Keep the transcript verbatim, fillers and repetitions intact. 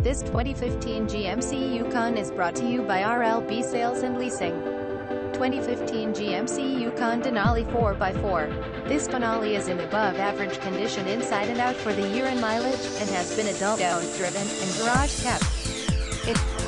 This twenty fifteen G M C Yukon is brought to you by R L B Sales and Leasing. twenty fifteen G M C Yukon Denali four by four. This Denali is in above average condition inside and out for the year and mileage, and has been adult owned, driven, and garage kept. It